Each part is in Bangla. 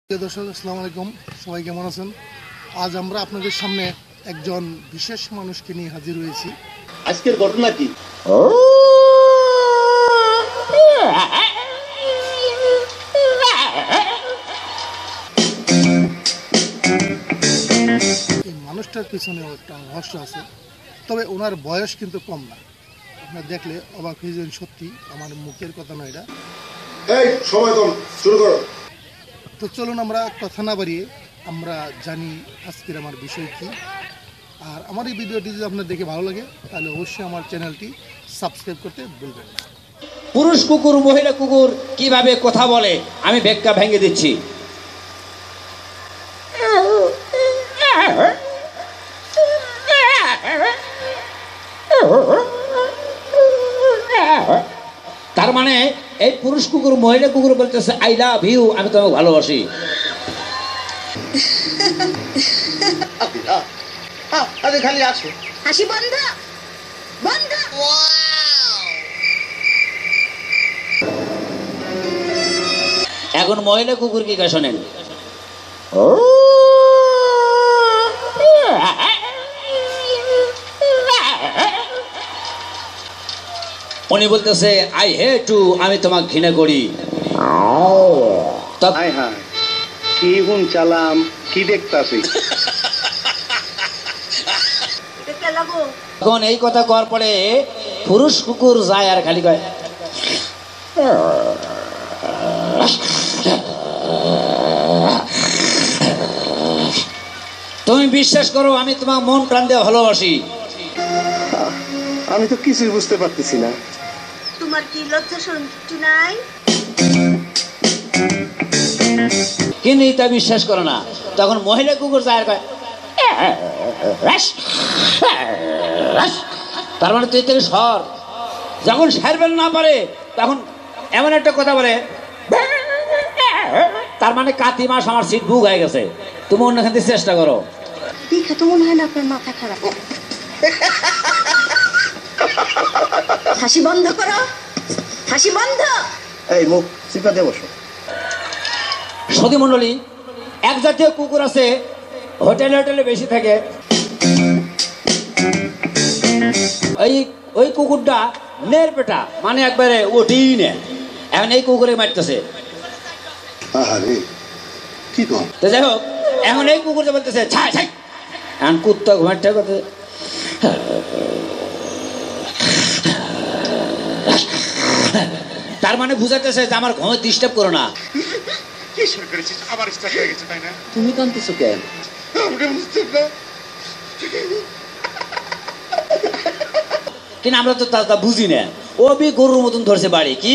দর্শক আসসালামু আলাইকুম, সবাই কেমন আছেন? আজ আমরা আপনাদের সামনে একজন বিশেষ মানুষকে নিয়ে হাজির হয়েছি। আজকের ঘটনা কি? এই মানুষটার পিছনে একটা রহস্য আছে, তবে ওনার বয়স কিন্তু কম না। আপনারা দেখলে অবাক হয়ে যাবেন, সত্যি আমার মুখের কথা নয় এটা। এই সময় কম, শুরু করো। তো চলুন আমরা কথা না বাড়িয়ে আমরা জানি আজকের আমার বিষয় কি। আর আমার এই ভিডিওটি যদি আপনার দেখে ভালো লাগে তাহলে অবশ্যই আমার চ্যানেলটি সাবস্ক্রাইব করতে ভুলবেন না। পুরুষ কুকুর মহিলা কুকুর কিভাবে কথা বলে আমি ব্যাখ্যা ভেঙে দিচ্ছি। তার মানে এই পুরুষ কুকুর মহিলা কুকুর বলতেছে আই লাভ ইউ, আমি তোমাকে ভালোবাসি। খালি আসো, হাসি বন্ধ বন্ধ। এখন মহিলা কুকুর কি কয় শোনেন। উনি বলতেছে আই হেট টু, আমি তোমাকে ঘৃণা করি। হাই হাই, কি গুণ চালাম, কি দেখতাছি। এখন এই কথা কর পরে পুরুষ কুকুর যায় আর খালি কয় তুমি বিশ্বাস করো আমি তোমার মন প্রাণ দিয়ে ভালোবাসি। আমি তো কিছুই বুঝতে পারতেছি না। তোমার কি লজ্জা শরম নাই? কিন্তু তা বিশ্বাস করো না। তখন মহিলা কুকুর যায় আর কয় তার মানে তুই থেকে সর। যখন সারবেন না পারে তখন এমন একটা কথা বলে, তার মানে কাতি মাস আমার সিট বুক হয়ে গেছে, তুমি অন্যখান থেকে চেষ্টা করো। দেখে তো মনে হয় না আপনার মাথা খারাপ। হাসি বন্ধ করো, হাসি বন্ধ। এই মুখ চিপা দিয়ে বসো। সতী মণ্ডলী, এক জাতীয় কুকুর আছে হোটেলে হোটেলে বেশি থাকে। ওই কুকুরটা নের পেটা, মানে একবারে ওঠেই না। এখন এই কুকুরে মারতেছে। তো যাই হোক, এখন এই কুকুরটা বলতেছে ছাই ছাই। এখন কুত্তা ঘুমাইটা করতে, তার মানে বুঝাতেছে যে আমার ঘুমে ডিস্টার্ব করো না। তুমি কাঁদতেছো কেন? কিন্তু আমরা তো তা বুঝি না। ও বি গরুর মতন ধরছে বাড়ি কি।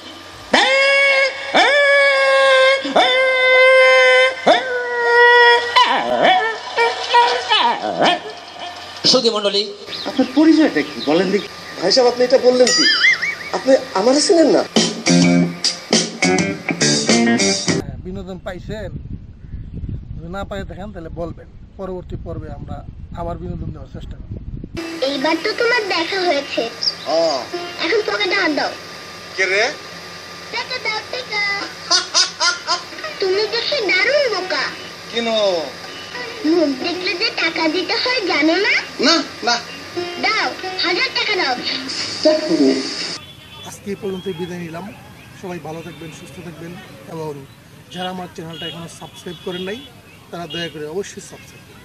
সতী মণ্ডলী, আপনার পরিচয়টা কি বলেন দেখি? ভাই সাহেব, আপনি এটা বললেন কি? আপনি আমার ছিলেন না? বিনোদন পাইছেন? যদি না পাই দেখেন তাহলে বলবেন, পরবর্তী পর্বে আমরা আবার বিনোদন দেওয়ার চেষ্টা করব। এইবার তো তোমার দেখা হয়েছে, এখন পকেটে হাত দাও। কে রে? টাকা দাও টাকা। তুমি দেখে দারুণ বোকা। কেন? মুখ দেখলে যে টাকা দিতে হয় জানো না? না না, দাও, 1000 টাকা দাও। আজকে এই পর্যন্ত বিদায় নিলাম। সবাই ভালো থাকবেন, সুস্থ থাকবেন, এবং যারা আমার চ্যানেলটা এখনো সাবস্ক্রাইব করেন নাই তারা দয়া করে অবশ্যই সাবস্ক্রাইব করবেন।